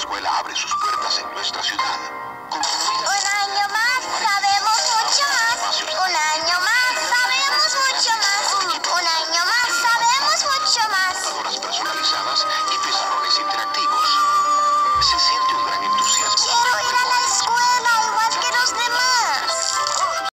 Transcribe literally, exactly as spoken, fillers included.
escuela abre sus puertas en nuestra ciudad. Construida Un año más, sabemos mucho más. Un año más, sabemos mucho más. Un año más, sabemos mucho más. computadoras personalizadas y pizarrones interactivos. Se siente